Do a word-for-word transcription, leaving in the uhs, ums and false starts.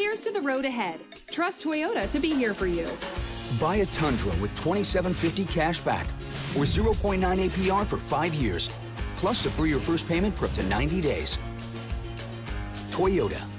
Here's to the road ahead. Trust Toyota to be here for you. Buy a Tundra with twenty-seven fifty cash back or zero point nine A P R for five years, plus defer your first payment for up to ninety days. Toyota.